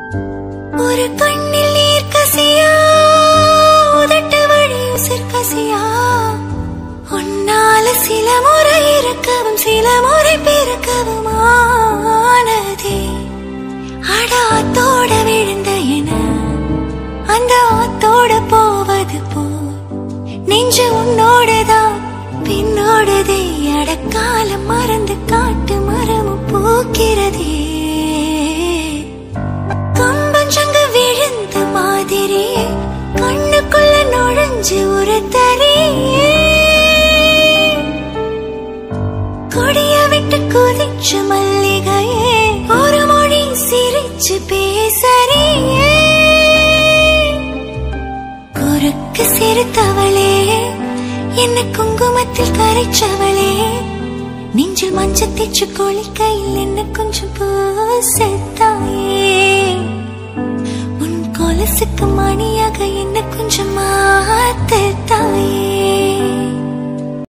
ஒரு கண்ணில் நீர் கசியா உதட்டு வழி உசிர் கசியா உன்னால சில முறை இருக்கவும் சில முறை பிறக்கவும் ஆனதே. அட ஆத்தோட விழுந்த என அந்த ஆத்தோட போவது போ நெஞ்சு உன்னோடதான் பின்னோடதே. அடக்காலம் மறந்து காட்டு மரமும் பூக்கிறதே. கம்பஞ்சங்க விழுந்த மாதிரி கண்ணுக்குள்ள நுழைஞ்சு ஒரு தரியே. கொடிய விட்டு குதிச்ச மல்லிகையே ஒரு மொழி சிரிச்சு பேசறியே. குறுக்கு சிறுத்தவளே என்ன குங்குமத்தில் கரைச்சவளே நெஞ்சில் மஞ்சள் தேச்சு குளிக்கையில் என்ன கொஞ்சம் பூசத்தாயே. உன் கொலுசுக்கு மணியாக